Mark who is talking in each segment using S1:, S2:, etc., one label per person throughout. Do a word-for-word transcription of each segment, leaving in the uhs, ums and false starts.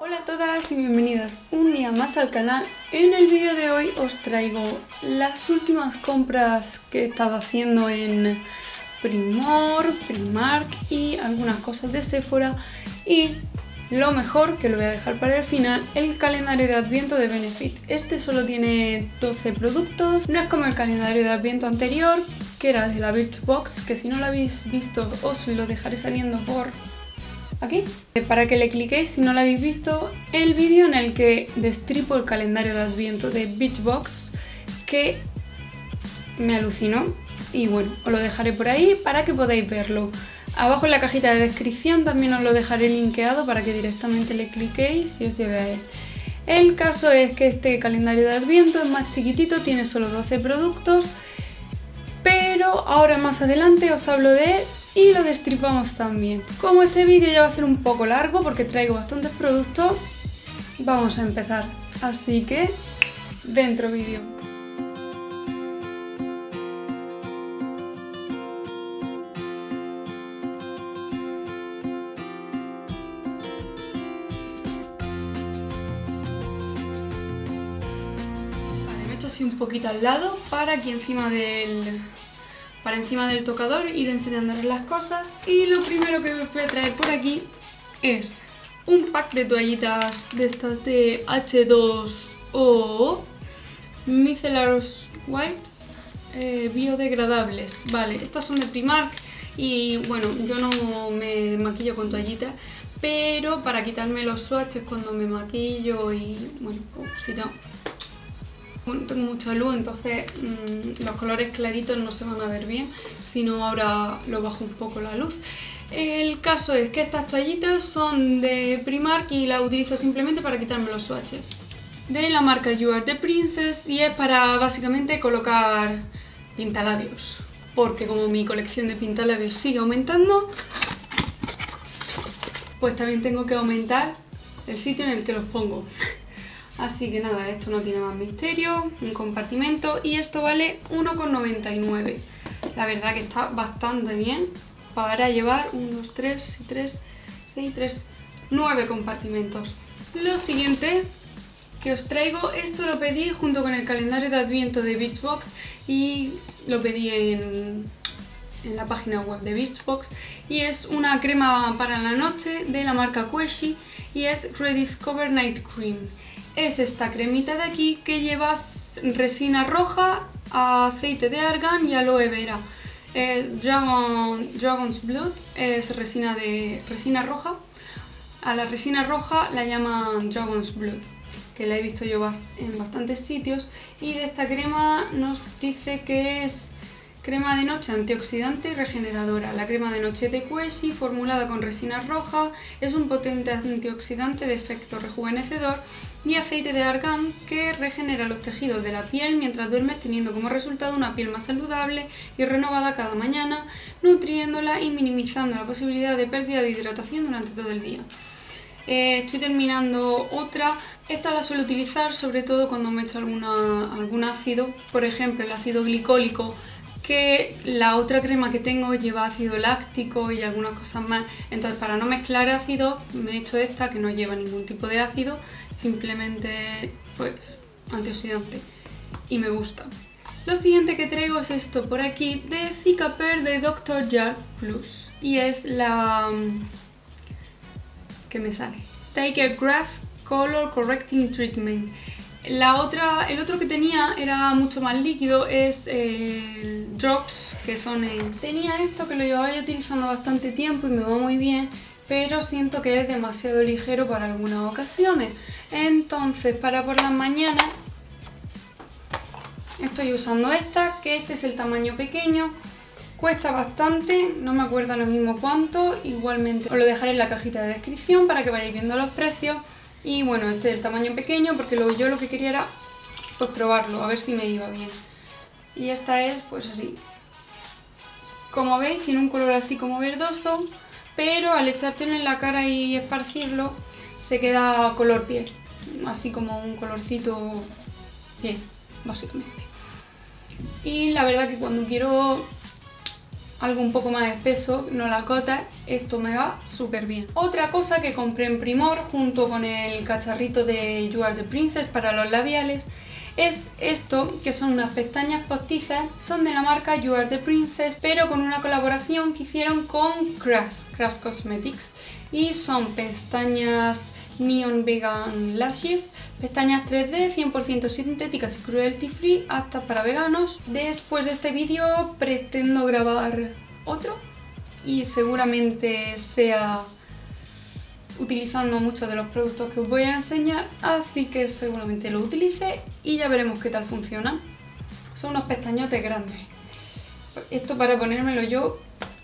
S1: Hola a todas y bienvenidas un día más al canal. En el vídeo de hoy os traigo las últimas compras que he estado haciendo en Primor, Primark y algunas cosas de Sephora, y lo mejor, que lo voy a dejar para el final, el calendario de Adviento de Benefit. Este solo tiene doce productos, no es como el calendario de Adviento anterior, que era de la Birchbox, que si no lo habéis visto os lo dejaré saliendo por aquí, para que le cliquéis si no lo habéis visto, el vídeo en el que destripo el calendario de Adviento de Birchbox, que me alucinó, y bueno, os lo dejaré por ahí para que podáis verlo. Abajo en la cajita de descripción también os lo dejaré linkeado para que directamente le cliquéis y os lleve a él. El caso es que este calendario de Adviento es más chiquitito, tiene solo doce productos, pero ahora más adelante os hablo de él y lo destripamos también. Como este vídeo ya va a ser un poco largo porque traigo bastantes productos, vamos a empezar. Así que, dentro vídeo. Vale, me he hecho así un poquito al lado para aquí encima del... para encima del tocador ir enseñándoles las cosas. Y lo primero que os voy a traer por aquí es un pack de toallitas de estas de H dos O Micellar Wipes eh, biodegradables. Vale, estas son de Primark y bueno, yo no me maquillo con toallitas, pero para quitarme los swatches cuando me maquillo y bueno, pues, si no... Bueno, tengo mucha luz, entonces mmm, los colores claritos no se van a ver bien, si no ahora lo bajo un poco la luz. El caso es que estas toallitas son de Primark y las utilizo simplemente para quitarme los swatches. De la marca You Are The Princess, y es para básicamente colocar pintalabios, porque como mi colección de pintalabios sigue aumentando, pues también tengo que aumentar el sitio en el que los pongo. Así que nada, esto no tiene más misterio, un compartimento, y esto vale uno con noventa y nueve. La verdad que está bastante bien para llevar uno, dos, tres, tres, seis, tres, nueve compartimentos. Lo siguiente que os traigo, esto lo pedí junto con el calendario de Adviento de Birchbox y lo pedí en, en la página web de Birchbox, y es una crema para la noche de la marca Queshi y es Rediscover Night Cream. Es esta cremita de aquí que lleva resina roja, aceite de argán y aloe vera. Eh, Dragon, Dragon's Blood es resina, de, resina roja. A la resina roja la llaman Dragon's Blood, que la he visto yo en bastantes sitios. Y de esta crema nos dice que es crema de noche antioxidante y regeneradora. La crema de noche de Queshi, formulada con resina roja, es un potente antioxidante de efecto rejuvenecedor y aceite de argán que regenera los tejidos de la piel mientras duermes, teniendo como resultado una piel más saludable y renovada cada mañana, nutriéndola y minimizando la posibilidad de pérdida de hidratación durante todo el día. Eh, estoy terminando otra. Esta la suelo utilizar sobre todo cuando me echo alguna, algún ácido, por ejemplo el ácido glicólico, que la otra crema que tengo lleva ácido láctico y algunas cosas más. Entonces, para no mezclar ácidos, me he hecho esta que no lleva ningún tipo de ácido, simplemente pues antioxidante, y me gusta. Lo siguiente que traigo es esto por aquí de Cicapair de doctor Jart Plus, y es la que me sale Tiger Grass Color Correcting Treatment. La otra, el otro que tenía era mucho más líquido, es el Drops, que son el... Tenía esto que lo llevaba yo utilizando bastante tiempo y me va muy bien, pero siento que es demasiado ligero para algunas ocasiones. Entonces, para por las mañanas estoy usando esta, que este es el tamaño pequeño. Cuesta bastante, no me acuerdo ahora mismo cuánto, igualmente os lo dejaré en la cajita de descripción para que vayáis viendo los precios. Y bueno, este es el tamaño pequeño porque luego yo lo que quería era pues probarlo, a ver si me iba bien. Y esta es pues así. Como veis tiene un color así como verdoso, pero al echártelo en la cara y esparcirlo se queda color piel. Así como un colorcito piel, básicamente. Y la verdad que cuando quiero algo un poco más espeso, no la cota, esto me va súper bien. Otra cosa que compré en Primor junto con el cacharrito de You Are the Princess para los labiales es esto, que son unas pestañas postizas, son de la marca You Are the Princess, pero con una colaboración que hicieron con Crash, Crash Cosmetics, y son pestañas Neon Vegan Lashes, pestañas tres D, cien por ciento sintéticas y cruelty free, aptas para veganos. Después de este vídeo pretendo grabar otro y seguramente sea utilizando muchos de los productos que os voy a enseñar, así que seguramente lo utilice y ya veremos qué tal funcionan. Son unos pestañotes grandes. Esto para ponérmelo yo,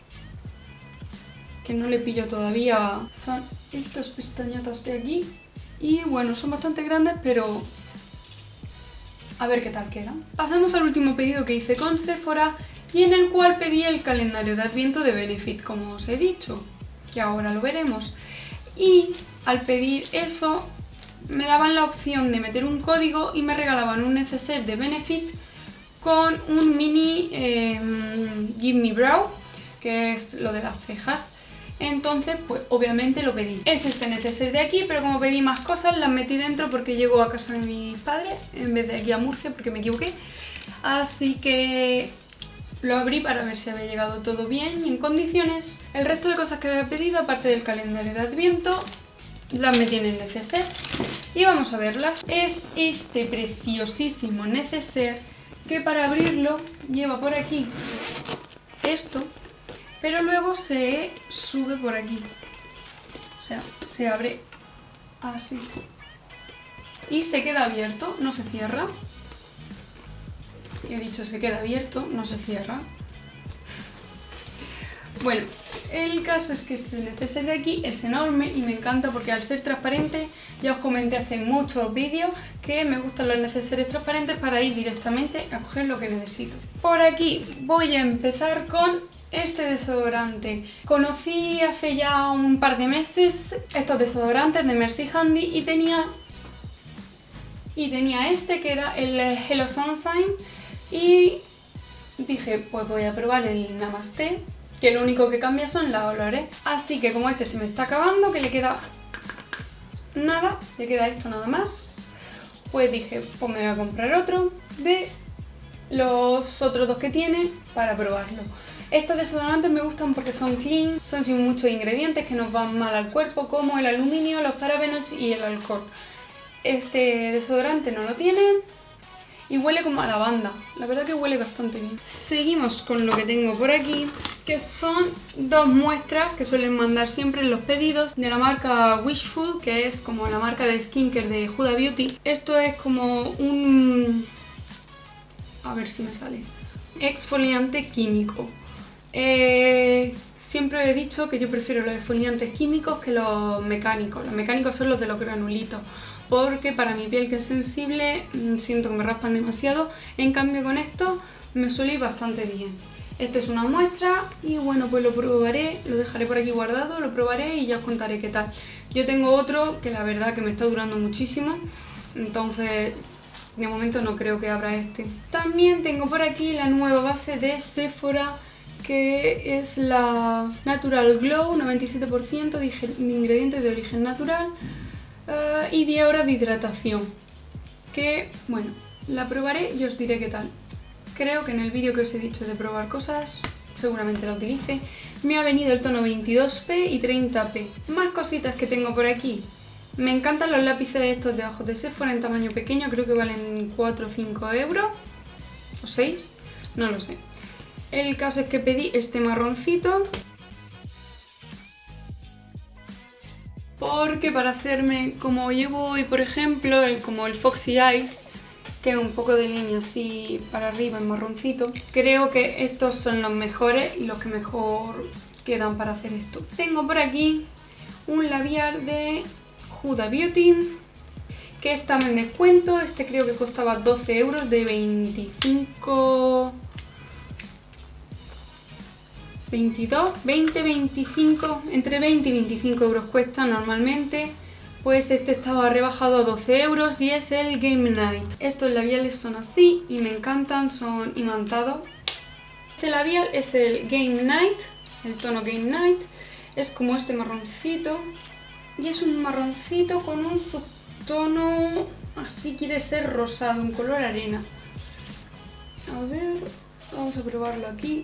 S1: que no le pillo todavía, son estas pestañotas de aquí. Y bueno, son bastante grandes, pero a ver qué tal quedan. Pasamos al último pedido que hice con Sephora y en el cual pedí el calendario de Adviento de Benefit, como os he dicho, que ahora lo veremos. Y al pedir eso me daban la opción de meter un código y me regalaban un neceser de Benefit con un mini eh, Give Me Brow, que es lo de las cejas. Entonces, pues obviamente lo pedí. Es este neceser de aquí, pero como pedí más cosas las metí dentro porque llego a casa de mis padres en vez de aquí a Murcia porque me equivoqué. Así que lo abrí para ver si había llegado todo bien y en condiciones. El resto de cosas que había pedido, aparte del calendario de Adviento, las metí en el neceser y vamos a verlas. Es este preciosísimo neceser que para abrirlo lleva por aquí esto, pero luego se sube por aquí, o sea, se abre así y se queda abierto, no se cierra. He dicho se queda abierto, no se cierra. Bueno, el caso es que este neceser de aquí es enorme y me encanta porque al ser transparente, ya os comenté hace muchos vídeos que me gustan los neceseres transparentes para ir directamente a coger lo que necesito. Por aquí voy a empezar con este desodorante. Conocí hace ya un par de meses estos desodorantes de Mercy Handy y tenía, y tenía este que era el Hello Sunshine. Y dije, pues voy a probar el Namaste, que lo único que cambia son las olores. Así que como este se me está acabando, que le queda nada, le queda esto nada más, pues dije, pues me voy a comprar otro de los otros dos que tiene para probarlo. Estos desodorantes me gustan porque son clean, son sin muchos ingredientes que nos van mal al cuerpo, como el aluminio, los parabenos y el alcohol. Este desodorante no lo tiene. Y huele como a lavanda, la verdad que huele bastante bien. Seguimos con lo que tengo por aquí, que son dos muestras que suelen mandar siempre en los pedidos de la marca Wishful, que es como la marca de skincare de Huda Beauty. Esto es como un... a ver si me sale... exfoliante químico. Eh... Siempre he dicho que yo prefiero los exfoliantes químicos que los mecánicos. Los mecánicos son los de los granulitos, porque para mi piel que es sensible siento que me raspan demasiado. En cambio con esto me suele ir bastante bien. Esto es una muestra y bueno, pues lo probaré, lo dejaré por aquí guardado, lo probaré y ya os contaré qué tal. Yo tengo otro que la verdad que me está durando muchísimo, entonces de momento no creo que abra este. También tengo por aquí la nueva base de Sephora, que es la Natural Glow, noventa y siete por ciento de ingredientes de origen natural uh, y diez horas de hidratación, que bueno, la probaré y os diré qué tal. Creo que en el vídeo que os he dicho de probar cosas seguramente la utilice. Me ha venido el tono veintidós P y treinta P. Más cositas que tengo por aquí. Me encantan los lápices estos de ojos de Sephora en tamaño pequeño, creo que valen cuatro o cinco euros o seis, no lo sé. El caso es que pedí este marroncito porque para hacerme, como llevo hoy por ejemplo, el, como el Foxy Eyes, que es un poco de línea así para arriba en marroncito, creo que estos son los mejores y los que mejor quedan para hacer esto. Tengo por aquí un labial de Huda Beauty que estaba en descuento. Este creo que costaba doce euros de veinticinco... veintidós, veinte, veinticinco, entre veinte y veinticinco euros cuesta normalmente, pues este estaba rebajado a doce euros y es el Game Night. Estos labiales son así y me encantan, son imantados Este labial es el Game Night, el tono Game Night. Es como este marroncito. Y es un marroncito con un subtono, así quiere ser rosado, un color arena. A ver, vamos a probarlo aquí.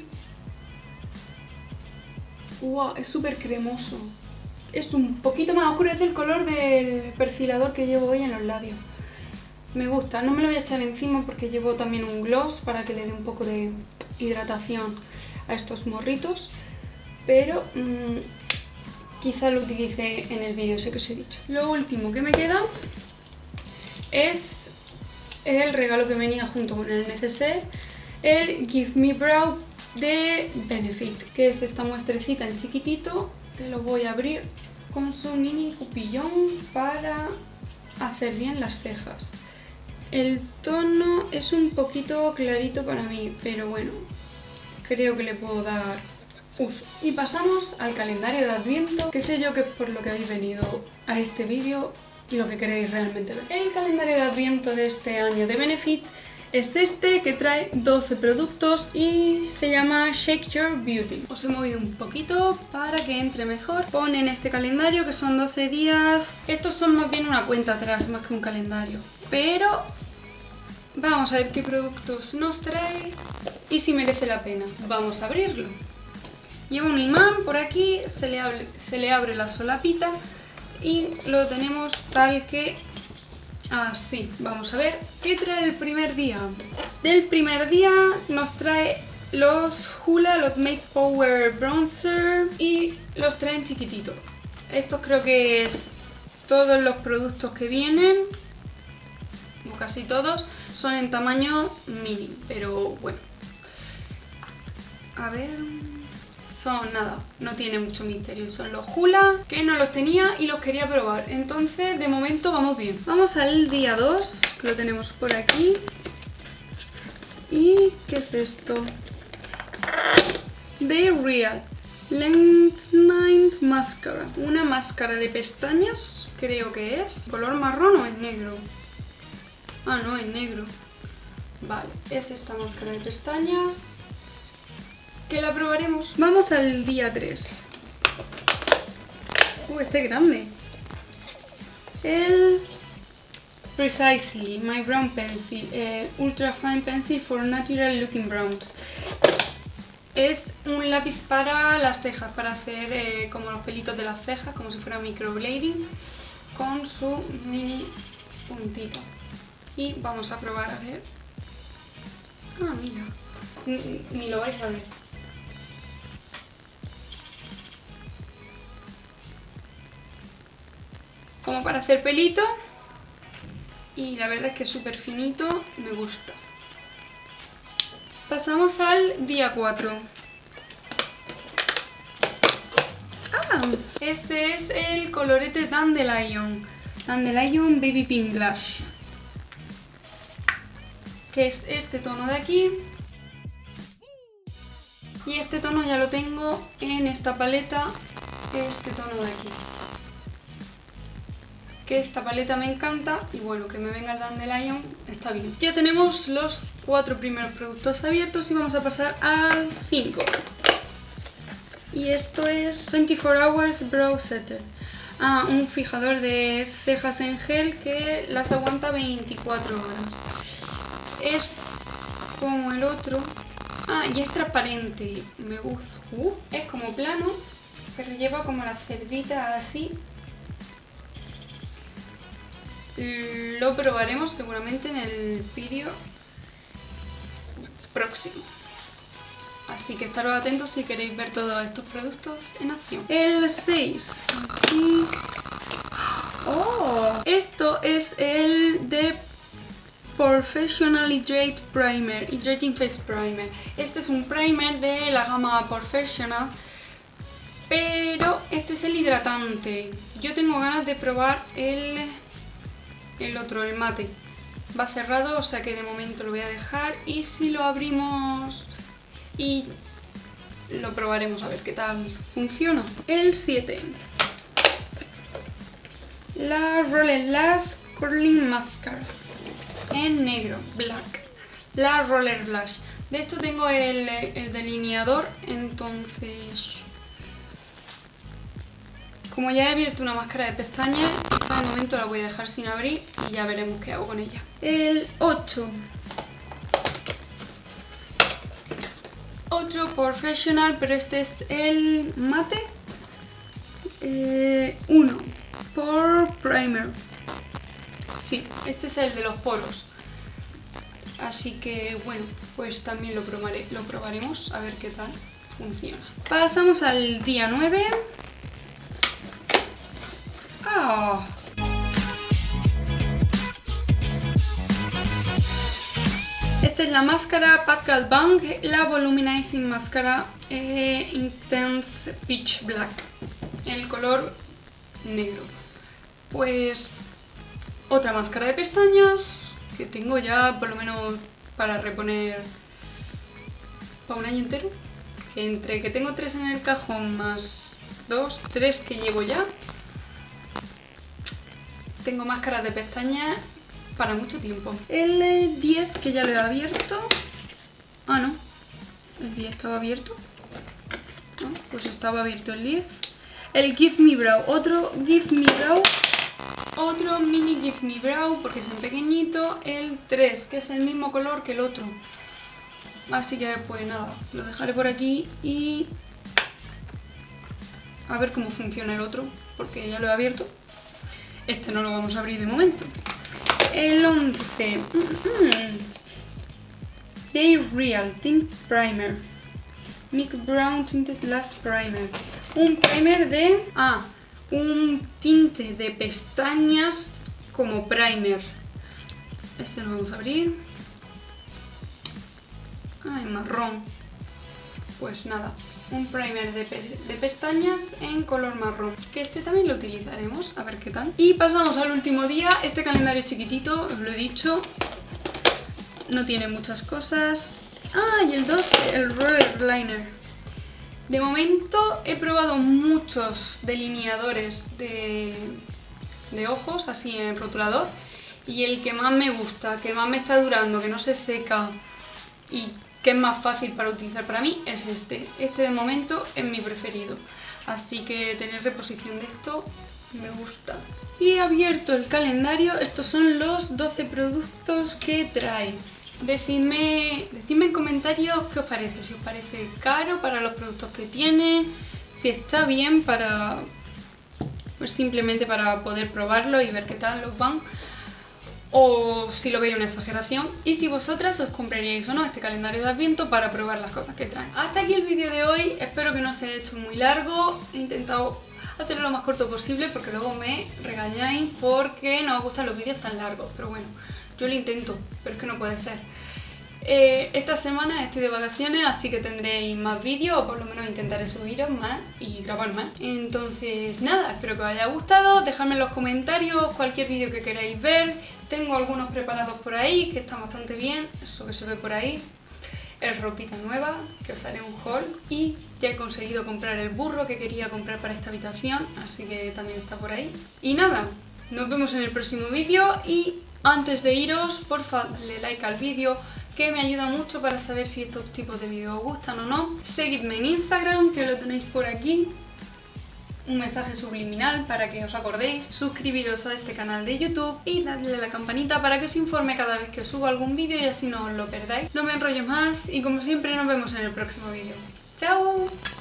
S1: ¡Wow! Es súper cremoso. Es un poquito más oscuro, es del color del perfilador que llevo hoy en los labios. Me gusta, no me lo voy a echar encima porque llevo también un gloss para que le dé un poco de hidratación a estos morritos. Pero mmm, quizá lo utilice en el vídeo ese que os he dicho. Lo último que me queda es el regalo que venía junto con el neceser, el Give Me Brow de Benefit, que es esta muestrecita en chiquitito, que lo voy a abrir con su mini cupillón para hacer bien las cejas. El tono es un poquito clarito para mí, pero bueno, creo que le puedo dar uso. Y pasamos al calendario de Adviento, que sé yo que es por lo que habéis venido a este vídeo y lo que queréis realmente ver. El calendario de Adviento de este año de Benefit es este, que trae doce productos y se llama Shake Your Beauty. Os he movido un poquito para que entre mejor. Pone en este calendario que son doce días. Estos son más bien una cuenta atrás, más que un calendario. Pero vamos a ver qué productos nos trae y si merece la pena. Vamos a abrirlo. Lleva un imán por aquí, se le abre, se le abre la solapita y lo tenemos tal que así. Vamos a ver qué trae el primer día. Del primer día nos trae los Hoola Lot Make Power Bronzer y los traen chiquititos. Estos creo que es todos los productos que vienen, o casi todos, son en tamaño mini, pero bueno. A ver, son nada, no tiene mucho misterio, son los Hoola, que no los tenía y los quería probar, entonces de momento vamos bien. Vamos al día dos, que lo tenemos por aquí. ¿Y qué es esto? They Real Lengthened Mascara, una máscara de pestañas, creo que es. ¿Color marrón o es negro? Ah, no, es negro. Vale, es esta máscara de pestañas, que la probaremos. Vamos al día tres. Uh, este es grande. El Precisely My Brown Pencil, eh, Ultra Fine Pencil for Natural Looking Browns. Es un lápiz para las cejas, para hacer eh, como los pelitos de las cejas, como si fuera microblading, con su mini puntita. Y vamos a probar a ver. Ah, mira, ni, ni lo vais a ver. Como para hacer pelito, y la verdad es que es súper finito, me gusta. Pasamos al día cuatro. Ah, este es el colorete Dandelion, Dandelion Baby Pink Blush, que es este tono de aquí. Y este tono ya lo tengo en esta paleta, este tono de aquí. Que esta paleta me encanta y bueno, que me venga el Dandelion está bien. Ya tenemos los cuatro primeros productos abiertos y vamos a pasar al cinco. Y esto es veinticuatro Hours Brow Setter. Ah, un fijador de cejas en gel que las aguanta veinticuatro horas. Es como el otro. Ah, y es transparente. Me gusta. Uh, es como plano, pero lleva como la cerdita así. Lo probaremos seguramente en el vídeo próximo. Así que estaros atentos si queréis ver todos estos productos en acción. El seis. Aquí. Oh, esto es el de Professional Hydrate Primer, Hydrating Face Primer. Este es un primer de la gama Professional, pero este es el hidratante. Yo tengo ganas de probar el, el otro, el mate. Va cerrado, o sea que de momento lo voy a dejar, y si lo abrimos y lo probaremos a ver qué tal funciona. El siete. La Roller Lash Curling Mascara en negro, black. La Roller Blush De esto tengo el, el delineador, entonces... Como ya he abierto una máscara de pestañas, esta de momento la voy a dejar sin abrir y ya veremos qué hago con ella. El ocho. Otro Professional, pero este es el mate. Eh, uno. Pore Primer. Sí, este es el de los poros. Así que bueno, pues también lo, probaré, lo probaremos a ver qué tal funciona. Pasamos al día nueve. Oh. Esta es la máscara Pat Gal Bang, la Volumizing Máscara eh, Intense Pitch Black, el color negro. Pues otra máscara de pestañas que tengo ya por lo menos para reponer para un año entero. Que entre que tengo tres en el cajón más dos, tres que llevo ya, tengo máscaras de pestañas para mucho tiempo. El diez, que ya lo he abierto. Ah, no. El diez estaba abierto. No, pues estaba abierto el diez. El Give Me Brow. Otro Give Me Brow. Otro mini Give Me Brow, porque es en pequeñito. El tres, que es el mismo color que el otro. Así que pues nada, lo dejaré por aquí y... a ver cómo funciona el otro, porque ya lo he abierto. Este no lo vamos a abrir de momento. El once. Mm-hmm. Day Real Tint Primer. Mick Brown Tinted Lash Primer. Un primer de... Ah, un tinte de pestañas como primer. Este lo vamos a abrir. Ay, marrón. Pues nada. Un primer de, pe de pestañas en color marrón, que este también lo utilizaremos, a ver qué tal. Y pasamos al último día. Este calendario chiquitito, os lo he dicho, no tiene muchas cosas. Ah, y el doce, el Royal Liner. De momento he probado muchos delineadores de, de ojos, así en rotulador, y el que más me gusta, que más me está durando, que no se seca y que es más fácil para utilizar para mí, es este. Este de momento es mi preferido. Así que tener reposición de esto me gusta. Y he abierto el calendario. Estos son los doce productos que trae. Decidme, decidme en comentarios qué os parece. Si os parece caro para los productos que tiene. Si está bien para... pues simplemente para poder probarlo y ver qué tal los van. O si lo veis una exageración, y si vosotras os compraríais o no este calendario de Adviento para probar las cosas que traen. Hasta aquí el vídeo de hoy, espero que no se haya hecho muy largo. He intentado hacerlo lo más corto posible porque luego me regañáis porque no os gustan los vídeos tan largos, pero bueno, yo lo intento, pero es que no puede ser. Eh, esta semana estoy de vacaciones, así que tendréis más vídeos, o por lo menos intentaré subiros más y grabar más. Entonces nada, espero que os haya gustado, dejadme en los comentarios cualquier vídeo que queráis ver. Tengo algunos preparados por ahí que están bastante bien, eso que se ve por ahí. Es ropita nueva, que os haré un haul. Y ya he conseguido comprar el burro que quería comprar para esta habitación, así que también está por ahí. Y nada, nos vemos en el próximo vídeo y antes de iros, porfa, dale like al vídeo, que me ayuda mucho para saber si estos tipos de vídeos os gustan o no. Seguidme en Instagram, que lo tenéis por aquí. Un mensaje subliminal para que os acordéis. Suscribiros a este canal de YouTube y dadle a la campanita para que os informe cada vez que os subo algún vídeo y así no os lo perdáis. No me enrollo más y como siempre nos vemos en el próximo vídeo. ¡Chao!